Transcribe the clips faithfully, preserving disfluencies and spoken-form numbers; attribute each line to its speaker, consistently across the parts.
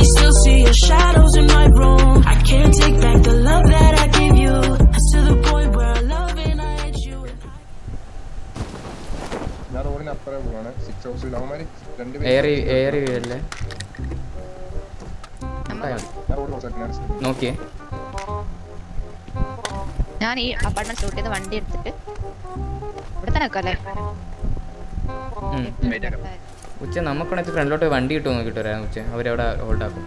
Speaker 1: still see your shadows in my room. I can't take back the love that I gave you. It's to the point where I love and I hate you.
Speaker 2: ഞാൻ റോഡിന് അപ്പുറം പോവാണ്. Six ഹൗസിൽ അവന്മാര് രണ്ടുപേരും
Speaker 3: air air അല്ലേ നോക്കിയേ.
Speaker 4: ഞാൻ ഈ അപ്പാർട്ട്മെന്റ് ഷൂട്ട് ചെയ്ത് വണ്ടി എടുത്തിട്ട് ഇവിടെ തന്നെ വെക്കല്ലേ.
Speaker 3: ഉച്ച നമുക്കാണെങ്കിൽ ഫ്രണ്ടിലോട്ട് വണ്ടി കിട്ടുമോ നോക്കിട്ട് വരാം. ഉച്ച അവരവിടെ ഹോൾഡ് ആക്കും.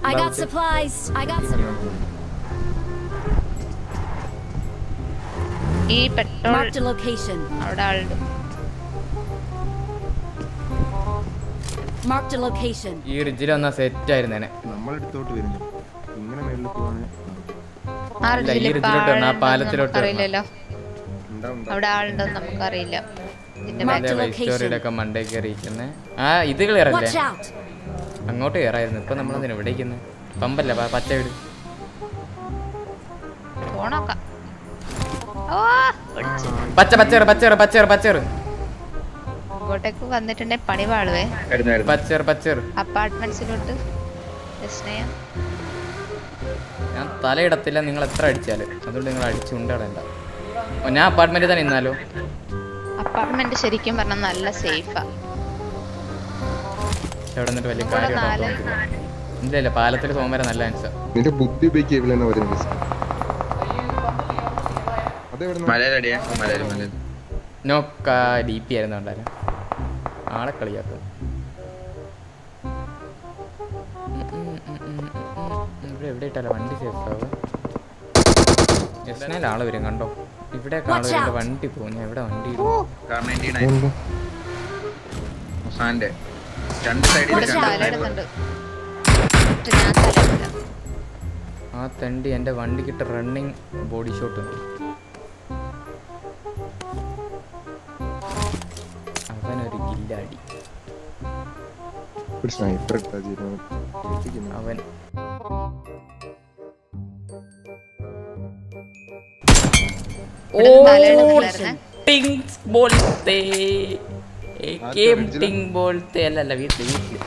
Speaker 4: ഈ പെട്രോൾ അവിടെ ആളുണ്ട്.
Speaker 3: ഈ റിജിൽ വന്നാ സെറ്റ് ആയിരുന്നേനെ.
Speaker 2: നമ്മളെടുത്തോട്ട് വരുന്നു. ഇങ്ങനെ മേളിൽ പോവാണ്.
Speaker 3: ഈ റിജിലോട്ട് വരണം, ആ പാലത്തിലോട്ട്
Speaker 4: അറിയില്ലല്ലോ അവിടെ ആളുണ്ടെന്ന് നമുക്കറിയില്ല.
Speaker 3: സ്റ്റോറിയുടെ മണ്ടേ കയറിയിരിക്കുന്നേ. ആ ഇത് കയറല്ലേ അങ്ങോട്ട് കയറായിരുന്നു. ഇപ്പൊ നമ്മളെന്തിനാ ഇവിടെ ഇരിക്കുന്നത്? പമ്പല്ല പച്ച വീട്. പച്ച പച്ചേറ് പച്ചേറ് പച്ചേറ് പച്ചേറ്
Speaker 4: ഇങ്ങോട്ടേക്ക് വന്നിട്ടുണ്ടെ പണി പാടുവേ.
Speaker 3: പച്ചേറ് പച്ചേറ്
Speaker 4: അപ്പാർട്ട്മെന്റ്സിലോട്ട്
Speaker 3: ഞാൻ തലയിടത്തില്ല നിങ്ങൾ എത്ര അടിച്ചാലും. അതുകൊണ്ട് നിങ്ങൾ അടിച്ചു കൊണ്ടിടണ്ട. ഞാൻ അപ്പാർട്ട്മെന്റിൽ തന്നെ നിന്നാലോ?
Speaker 4: അപ്പാർട്ട്മെന്റ് ശരിക്കും പറഞ്ഞാൽ നല്ല സേഫാ.
Speaker 3: ഇവിടെ നിന്നിട്ട് വലിയ കാര്യം ഇല്ല ഇല്ല. പാലത്തിൽ സോമര നല്ല ആൻസർ. നോക്ക ഡി പി ആയിരുന്നു ഉണ്ടായിരുന്നു. ആളെ കളിയാക്കും. ഇവിടെ എവിടെ ഇട്ടല്ല വണ്ടി സേഫ് ആവും. എസ്നയിൽ ആള് വരും കണ്ടോ. ഇവിടെ ആള് വരുന്നുണ്ട്. വണ്ടി പോകും. ഞാൻ എവിടെ വണ്ടി ആ തണ്ടി എന്റെ വണ്ടിക്കിട്ട് റണ്ണിങ് ബോഡി ഷോട്ട്. അവനൊരു ഗില്ലാടി. അവൻ അല്ലല്ല വീട്ടില് വീട്ടില്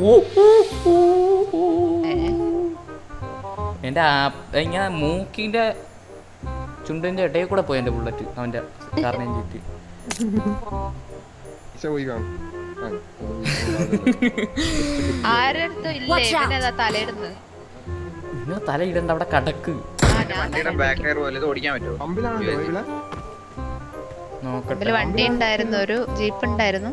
Speaker 3: എന്റെ ഇങ്ങനെ മൂക്കിന്റെ ചുണ്ടിന്റെ ഇടയിൽ കൂടെ പോയി എന്റെ ബുള്ളറ്റ്. അവന്റെ കാരണം ചുറ്റി തലയിടണ്ട അവിടെ കടക്ക്.
Speaker 4: നോക്കട്ടെ. വണ്ടി ഉണ്ടായിരുന്നു, ഒരു ജീപ്പ് ഉണ്ടായിരുന്നു.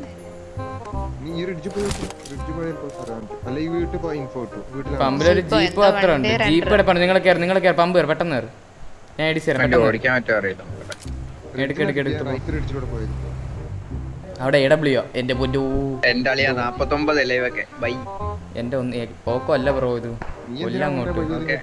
Speaker 3: പമ്പിലൊരു ജീപ്പ് അത്ര ഉണ്ട്. ജീപ്പ് എടുപ്പാണ്. നിങ്ങൾ കയറി നിങ്ങൾ കയറി പമ്പ് കയറി പെട്ടെന്ന് കയറി. ഞാൻ എടി സാർ എടുക്ക് എടുക്ക് എടുത്ത് അവിടെ എ ഡബ്ല്യു എന്റെ പൊന്നു എന്റെ ഒന്ന് പോക്കോ അല്ല ബ്രോ ഇത് അങ്ങോട്ട്.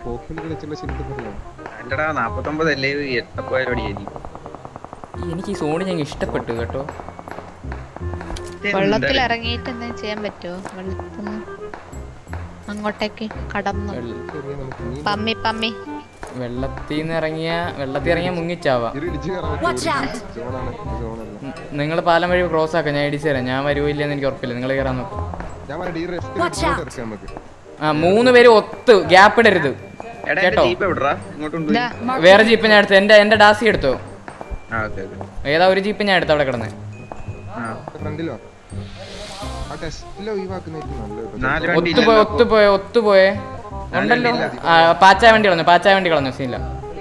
Speaker 3: എനിക്ക് ഈ സോണി ഞാൻ ഇഷ്ടപ്പെട്ടു കേട്ടോ.
Speaker 4: വെള്ളത്തിൽ ഇറങ്ങിയിട്ട് എന്തെങ്കിലും ചെയ്യാൻ പറ്റുമോ? വെള്ളത്തിൽ അങ്ങോട്ടേക്ക് കടന്നു പമ്മി പമ്മി
Speaker 3: വെള്ളത്തിൽ നിന്ന് ഇറങ്ങിയ വെള്ളത്തിൽ ഇറങ്ങിയ മുങ്ങിച്ചാവാം. നിങ്ങൾ പാലം വഴി ക്രോസ് ആക്കാം. ഞാൻ ഇടിച്ചു തരാം. ഞാൻ വരുവില്ലെന്ന് എനിക്ക് ഉറപ്പില്ല. നിങ്ങൾ കയറാൻ നോക്കാം. ആ മൂന്ന് പേര് ഒത്ത് ഗ്യാപ്പ് ഇടരുത് കേട്ടോ. വേറെ ജീപ്പ് ഞാൻ എടുത്തു. എന്റെ എന്റെ ഡാസി എടുത്തോ. ഏതാ ഒരു ജീപ്പ് ഞാൻ എടുത്തു അവിടെ കിടന്നേ. ഒത്തുപോയ ഒത്തുപോയ ഒത്തുപോയെ ഉണ്ടല്ലോ. പാച്ചായ വണ്ടി കളഞ്ഞു. പാച്ചായ വണ്ടി കളഞ്ഞു. സീനില്ല.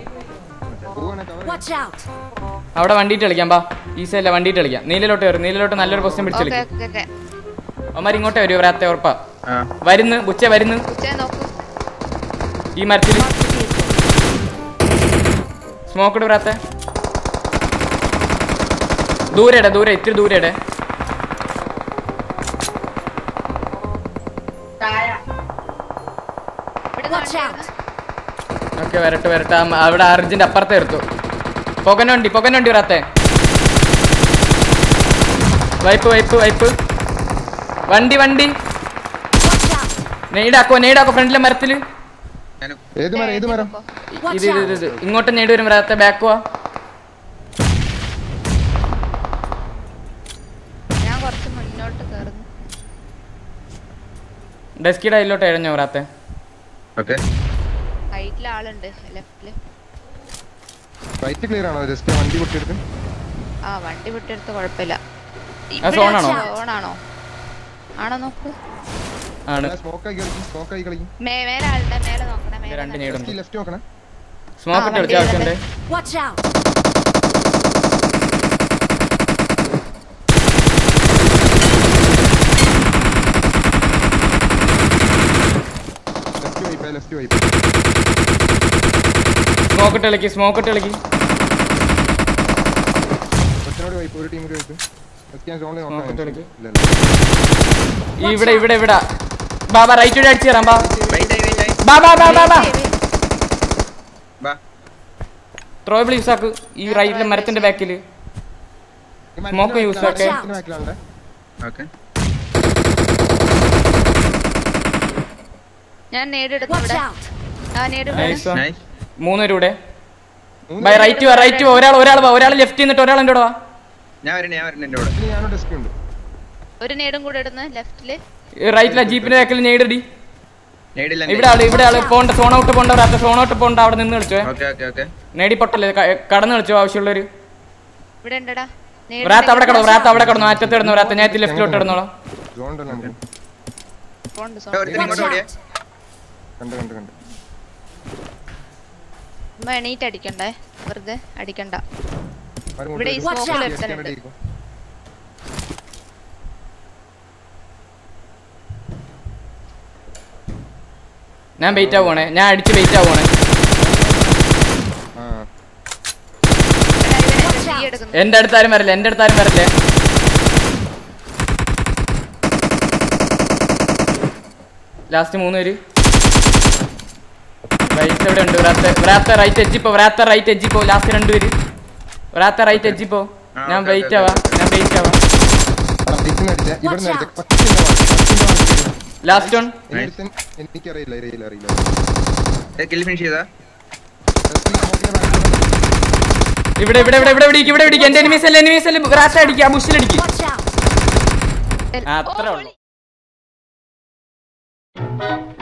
Speaker 3: അവിടെ വണ്ടിയിട്ട് കളിക്കാം. ബാ ഈ സൈഡിലെ വണ്ടിയിട്ട് കളിക്കാം. നീലിലോട്ട് കയറും. നീലിലോട്ട് നല്ലൊരു പൊസിഷൻ പിടിച്ച് കളിക്കും. അവന്മാർ ഇങ്ങോട്ടേ വരും. ഒരാത്തെ ഉറപ്പാ വരുന്നു. ബുച്ച വരുന്നു. ഈ മരത്തിൽ സ്മോക്കട് വരാത്തെ ദൂരെടെ ദൂരെ ഇത്തിരി ദൂരെടെ. ഓക്കെ വരട്ടെ വരട്ടെ. അവിടെ അർജന്റ് അപ്പുറത്തെ എടുത്തു. പൊകന വണ്ടി പൊകന വണ്ടി വരാത്തെ. വൈപ്പ് വൈപ്പ് വൈപ്പ് വണ്ടി വണ്ടി നെയ്ഡാക്കോ നെയ്ഡാക്കോ ഫ്രണ്ടിലെ മരത്തില്. ഇത് ഇത് ഇത് ഇങ്ങോട്ട് നെയ്ഡ് വരും. വരാത്തെ ബാക്കുവാ. ഡെസ്കിയുടെ അതിലോട്ട് എഴഞ്ഞോ വരാത്തെ.
Speaker 5: ഓക്കേ
Speaker 4: റൈറ്റിൽ ആളുണ്ട് ലെഫ്റ്റില്
Speaker 2: റൈറ്റ് ക്ലിയർ ആണോ ജസ്റ്റ് വണ്ടി പൊട്ടിയെടുത്ത്
Speaker 4: ആ വണ്ടി വിട്ടെടുത്ത് കുഴപ്പമില്ല
Speaker 3: സോണാണോ
Speaker 4: സോണാണോ ആണോ നോക്ക്
Speaker 3: ആണ്
Speaker 2: സ്മോക്ക് ആയി കളിക്കും സ്മോക്ക് ആയി കളിക്കും
Speaker 4: മേലെ ആളുടെ മേലെ നോക്കണേ മേലെ
Speaker 3: രണ്ട് നേടുണ്ട്
Speaker 2: ലെഫ്റ്റ് നോക്കണേ
Speaker 3: സ്മോക്ക് ഇട്ട് കളിക്കാൻ ആവശ്യമുണ്ട്
Speaker 1: Watch out!
Speaker 2: Left wipe left wipe
Speaker 3: smoke ഇട്ട് കളിക്ക് സ്മോക്ക് ഇട്ട് കളിക്ക്
Speaker 2: ഒറ്റനോട് വൈപ്പ് ഒരു ടീം കൂടി വൈപ്പ് ഞാൻ സോണിൽ നോക്കാം ഇല്ല
Speaker 3: ഇവിടെ ഇവിടെ ഇവിടെ ബാബാ റൈറ്റ് വഴി അടിച്ചു തരാം ബാ
Speaker 5: വെയിറ്റ് ആയി വെയിറ്റ് ആയി
Speaker 3: ബാ ബാ ബാ ബാ ബാ
Speaker 5: ബാ
Speaker 3: ത്രോബിൾ യൂസ് ആക്ക് ഈ റൈറ്റിലെ മരത്തിന്റെ ബാക്കില് സ്മോക്ക് യൂസ് ആക്കേ
Speaker 2: ബാക്കിലാണ്ടേ
Speaker 5: ഓക്കേ
Speaker 4: ഞാൻ നേടിയെടുത്തു
Speaker 1: Watch
Speaker 4: ഇവിടെ
Speaker 1: out!
Speaker 4: ആ നേടിയെടുത്തു
Speaker 3: നൈസ്
Speaker 5: നൈസ്
Speaker 3: മൂന്നുപേരും ഇവിടെ ബൈ റൈറ്റ് വാ റൈറ്റ് വാ ഒരാൾ ഒരാൾ വാ ഒരാൾ ലെഫ്റ്റ് നിന്നിട്ട് ഒരാൾ എൻ്റെ കൂടെ വാ
Speaker 5: ഞാൻ വരണേ ഞാൻ വരണേ എൻ്റെ കൂടെ
Speaker 2: ഇനി ഞാനോ ഡെസ്ക് ഉണ്ട്
Speaker 4: ഒരു നേടും കൂടെ ഇടുന്നു ലെഫ്റ്റില്
Speaker 3: റൈറ്റിലെ ജീപ്പിന്റെ ബാക്കിൽ നേടിടി
Speaker 5: നേടില്ല
Speaker 3: ഇവിടെ ആള് ഇവിടെ ആള് പോണ്ട സോൺ ഔട്ട് പോണ്ട ഒരാത്ത സോൺ ഔട്ട് പോണ്ട അവിടെ നിന്ന് കളിച്ചോ
Speaker 5: ഓക്കേ ഓക്കേ ഓക്കേ
Speaker 3: നേടി പൊട്ടല്ലേ ക- കടന്ന് കളിച്ചോ ആവശ്യമുള്ളവര്
Speaker 4: ഇവിടെ ഉണ്ടടാ
Speaker 3: ഒരാത്ത അവിടെ കിടന്നു ഒരാത്ത അവിടെ കിടന്നു അറ്റത്ത് കിടന്നു ഒരാത്ത ഞാൻ ലെഫ്റ്റിലോട്ട് കിടന്നോളാം
Speaker 2: സോൺ ഉണ്ടല്ലോ നമുക്ക്
Speaker 4: പോണ്ട് സോ
Speaker 5: ഒരുത്തൻ ഇങ്ങോട്ട് ഓടിയേ
Speaker 2: കണ്ട് കണ്ട് കണ്ട്
Speaker 4: ഉമ്മ എണീറ്റ് അടിക്കണ്ടേ വെറുതെ അടിക്കണ്ട
Speaker 2: ആരും
Speaker 4: ഇവിടെ ഈ
Speaker 2: കൊണ്ടുവരും.
Speaker 4: സ്മോക്കിൽ
Speaker 2: Yes,
Speaker 4: ഒരുത്തനുണ്ട്
Speaker 2: ready ആയിക്കോ.
Speaker 3: ഞാൻ വെയിറ്റ് ആവുകയാണേ ഞാൻ അടിച്ച് വെയിറ്റ് ആവുകയാണേ
Speaker 2: ആ
Speaker 4: തീ എടുക്കുന്നു
Speaker 3: എന്റെ അടുത്താരും വരല്ലേ എന്റെ അടുത്താരും വരല്ലേ ലാസ്റ്റ് മൂന്ന് പേര് റൈറ്റ് എവിടെ ഉണ്ട് ഒരാത്ത ഒരാത്ത റൈറ്റ് എജ്ജിപ്പോ ഒരാത്ത റൈറ്റ് എജ്ജിപ്പോ ലാസ്റ്റ് രണ്ടുപേര് ഒരാത്ത റൈറ്റ് എജ്ജിപ്പോ ഞാൻ വെയിറ്റ് ആവാ ഞാൻ വെയിറ്റ് ആവാ
Speaker 2: ഇതിന്ന് അടിച്ചേ. ഇവിടുന്ന് അടിച്ചേ. പത്തിന്റെ വാൾ, പത്തിന്റെ വാൾ ചെയ്തു.
Speaker 3: ലാസ്റ്റ് വൺ
Speaker 2: എനിക്കൊരുത്തൻ- എനിക്കറിയില്ല അറിയില്ല അറിയില്ല
Speaker 5: കിൽ ഫിനിഷ് ചെയ്താ
Speaker 3: ഇവിടെ ഇവിടെ ഇവിടെ ഇവിടെ ഇടിക്കും ഇവിടെ ഇടിക്കും എന്റെ എനിമീസ് അല്ലേ എനിമീസ് അല്ലേ റാറ്റ അടിക്കുക ബുഷിൽ അടിക്കും
Speaker 1: Watch out!
Speaker 3: അത്രേ ഉള്ളൂ